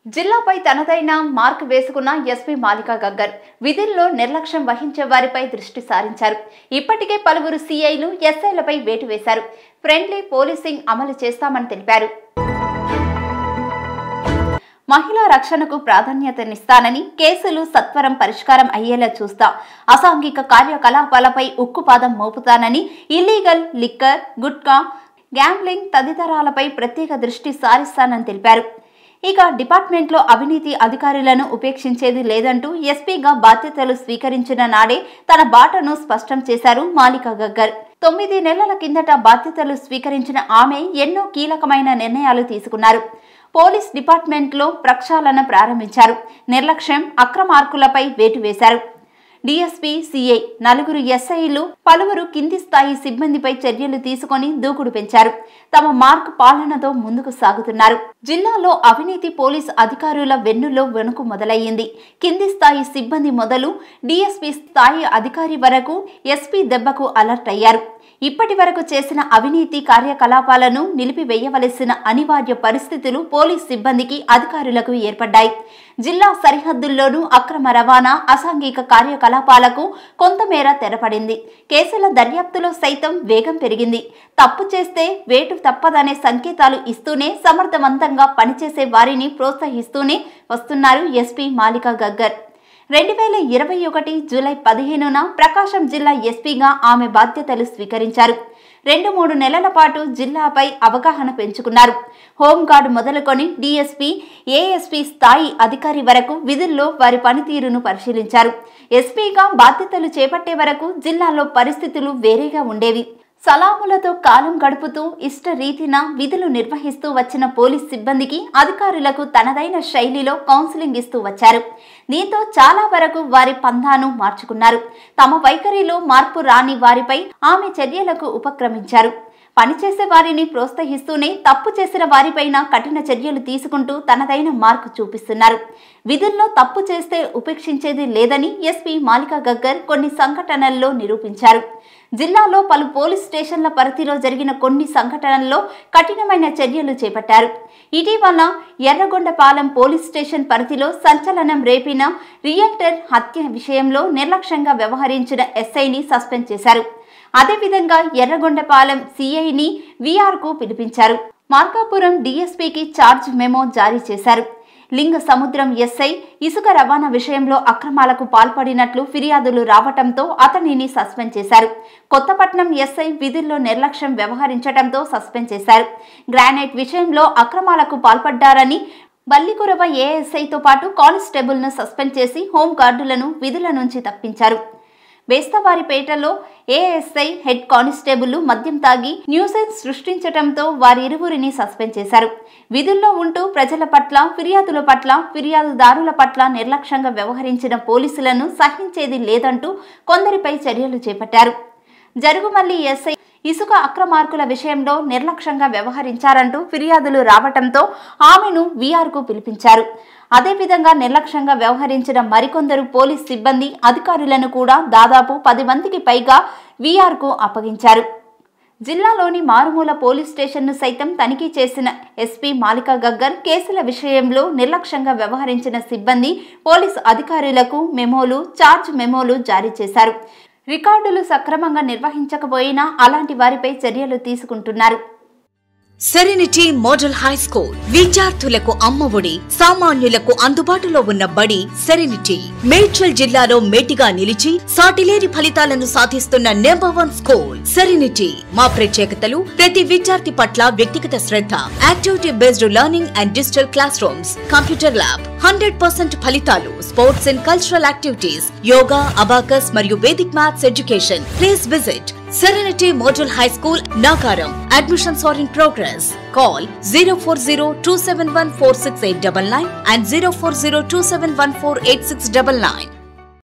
జిల్లాపై తనదైన మార్క్ వేసుకున్న ఎస్పీ మాలికా గగ్గర్ విధుల్లో నిర్లక్ష్యం వహించే వారిపై దృష్టి సారించారు. ఇప్పటికే పలువురు సీఐలు ఎస్ఐలపై వేటు వేశారు. ఫ్రెండ్లీ పోలీసింగ్ అమలు చేస్తామని తెలిపారు. మహిళా రక్షణకు ప్రాధాన్యతనిస్తానని, కేసులు సత్వరం పరిష్కారం అయ్యేలా చూస్తా, అసాంఘిక కార్యకలాపాలపై ఉక్కుపాదం మోపుతానని, ఇల్లీగల్ లిక్కర్, గుట్కా, గ్యాంబ్లింగ్ తదితరాలపై ప్రత్యేక దృష్టి సారిస్తానని తెలిపారు. ఇక డిపార్ట్మెంట్లో అవినీతి అధికారులను ఉపేక్షించేది లేదంటూ ఎస్పీగా బాధ్యతలు స్వీకరించిన నాడే తన బాటను స్పష్టం చేశారు మాలికా గగ్గర్. 9 నెలల కిందట బాధ్యతలు స్వీకరించిన ఆమె ఎన్నో కీలకమైన నిర్ణయాలు తీసుకున్నారు. పోలీస్ డిపార్ట్మెంట్లో ప్రక్షాళన ప్రారంభించారు. నిర్లక్ష్యం, అక్రమార్కులపై వేటు వేశారు. డీఎస్పీ, సీఐ, 4 ఎస్ఐలు, పలువురు కింది స్థాయి సిబ్బందిపై చర్యలు తీసుకుని దూకుడు పెంచారు. తమ మార్క్ పాలనతో ముందుకు సాగుతున్నారు. జిల్లాలో అవినీతి పోలీస్ అధికారుల వెన్నులో వణుకు మొదలయ్యింది. కింది స్థాయి సిబ్బంది మొదలు డీఎస్పీ స్థాయి అధికారి వరకు ఎస్పీ దెబ్బకు అలర్ట్ అయ్యారు. ఇప్పటి వరకు చేసిన అవినీతి కార్యకలాపాలను నిలిపివేయవలసిన అనివార్య పరిస్థితులు పోలీస్ సిబ్బందికి, అధికారులకు ఏర్పడ్డాయి. జిల్లా సరిహద్దుల్లోనూ అక్రమ రవాణా, అసాంఘిక కార్యకలాపాలకు కొంతమేర తెరపడింది. కేసుల దర్యాప్తులో సైతం వేగం పెరిగింది. తప్పు చేస్తే వేటు తప్పదనే సంకేతాలు ఇస్తూనే సమర్థవంతంగా పనిచేసే వారిని ప్రోత్సహిస్తూనే వస్తున్నారు ఎస్పీ మాలికా గగ్గర్. 2021 జూలై 15న ప్రకాశం జిల్లా ఎస్పీగా ఆమె బాధ్యతలు స్వీకరించారు. 2-3 నెలల పాటు జిల్లాపై అవగాహన పెంచుకున్నారు. హోంగార్డు మొదలుకొని డీఎస్పీ, ఏఎస్పీ స్థాయి అధికారి వరకు విధుల్లో వారి పనితీరును పరిశీలించారు. ఎస్పీగా బాధ్యతలు చేపట్టే వరకు జిల్లాలో పరిస్థితులు వేరేగా ఉండేవి. సలాములతో కాలం గడుపుతూ ఇష్ట రీతిన విధులు నిర్వహిస్తూ వచ్చిన పోలీస్ సిబ్బందికి, అధికారులకు తనదైన శైలిలో కౌన్సిలింగ్ ఇస్తూ వచ్చారు. దీంతో చాలా వరకు వారి పంథాను మార్చుకున్నారు. తమ వైఖరిలో మార్పు రాని వారిపై ఆమె చర్యలకు ఉపక్రమించారు. పనిచేసే వారిని ప్రోత్సహిస్తూనే తప్పు చేసిన వారిపైన కఠిన చర్యలు తీసుకుంటూ తనదైన మార్కు చూపిస్తున్నారు. విధుల్లో తప్పు చేస్తే ఉపేక్షించేది లేదని ఎస్పీ మాలికా గగ్గర్ కొన్ని సంఘటనల్లో నిరూపించారు. జిల్లాలో పలు పోలీస్ స్టేషన్ల పరిధిలో జరిగిన కొన్ని సంఘటనల్లో కఠినమైన చర్యలు చేపట్టారు. ఇటీవల ఎర్రగొండపాలెం పోలీస్ స్టేషన్ పరిధిలో సంచలనం రేపిన రియల్టర్ హత్య విషయంలో నిర్లక్ష్యంగా వ్యవహరించిన ఎస్ఐని సస్పెండ్ చేశారు. అదేవిధంగా ఎర్రగొండపాలెం సీఐని వీఆర్కు పిలిపించారు. మార్కాపురం డీఎస్పీకి ఛార్జ్ మెమో జారీ చేశారు. లింగ సముద్రం ఎస్ఐ ఇసుక రవాణా విషయంలో అక్రమాలకు పాల్పడినట్లు ఫిర్యాదులు రావటంతో అతనిని సస్పెండ్ చేశారు. కొత్తపట్నం ఎస్ఐ విధుల్లో నిర్లక్ష్యం వ్యవహరించడంతో సస్పెండ్ చేశారు. గ్రానైట్ విషయంలో అక్రమాలకు పాల్పడ్డారని బల్లికురవ ఏఎస్ఐతో పాటు కానిస్టేబుల్ను సస్పెండ్ చేసి హోంగార్డులను విధుల నుంచి తప్పించారు. బేస్తవారిపేటలో ఏఎస్ఐ, హెడ్ కానిస్టేబుల్ మద్యం తాగి న్యూసెన్స్ సృష్టించడంతో వారిరువురిని సస్పెండ్ చేశారు. విధుల్లో ఉంటూ ప్రజల పట్ల, ఫిర్యాదుల పట్ల, ఫిర్యాదుదారుల పట్ల నిర్లక్ష్యంగా వ్యవహరించిన పోలీసులను సహించేది లేదంటూ కొందరిపై చర్యలు చేపట్టారు. జరుగుమల్లి ఎస్ఐ ఇసుక అక్రమార్కుల విషయంలో నిర్లక్ష్యంగా వ్యవహరించారంటూ ఫిర్యాదులు రావటంతో ఆమెను వీఆర్కు పిలిపించారు. అదేవిధంగా నిర్లక్ష్యంగా వ్యవహరించిన మరికొందరు పోలీస్ సిబ్బంది, అధికారులను కూడా దాదాపు 10 మందికి పైగా వీఆర్కు అప్పగించారు. జిల్లాలోని మారుమూల పోలీస్ స్టేషన్ను సైతం తనిఖీ చేసిన ఎస్పీ మాలికా గగ్గర్ కేసుల విషయంలో నిర్లక్ష్యంగా వ్యవహరించిన సిబ్బంది, పోలీసు అధికారులకు మెమోలు, ఛార్జ్ మెమోలు జారీ చేశారు. రికార్డులు సక్రమంగా నిర్వహించకపోయినా అలాంటి వారిపై చర్యలు తీసుకుంటున్నారు. సెరెనిటీ మోడల్ హై స్కూల్ విద్యార్థులకు అమ్మఒడి, సామాన్యులకు అందుబాటులో ఉన్న బడి సెరెనిటీ. మేడ్చల్ జిల్లాలో మేటిగా నిలిచి సాటిలేని ఫలితాలను సాధిస్తున్న నంబర్ 1 స్కూల్ సెరెనిటీ. మా ప్రత్యేకతలు: ప్రతి విద్యార్థి పట్ల వ్యక్తిగత శ్రద్ధ, activity based learning and digital class rooms, computer lab, 100% ఫలితాలు, sports and cultural activities, yoga, abacus మరియు Vedic maths education. Please visit Serenity Model High School, Nagaram. Admissions are in progress. Call 040-271-46899 and 040-271-48699.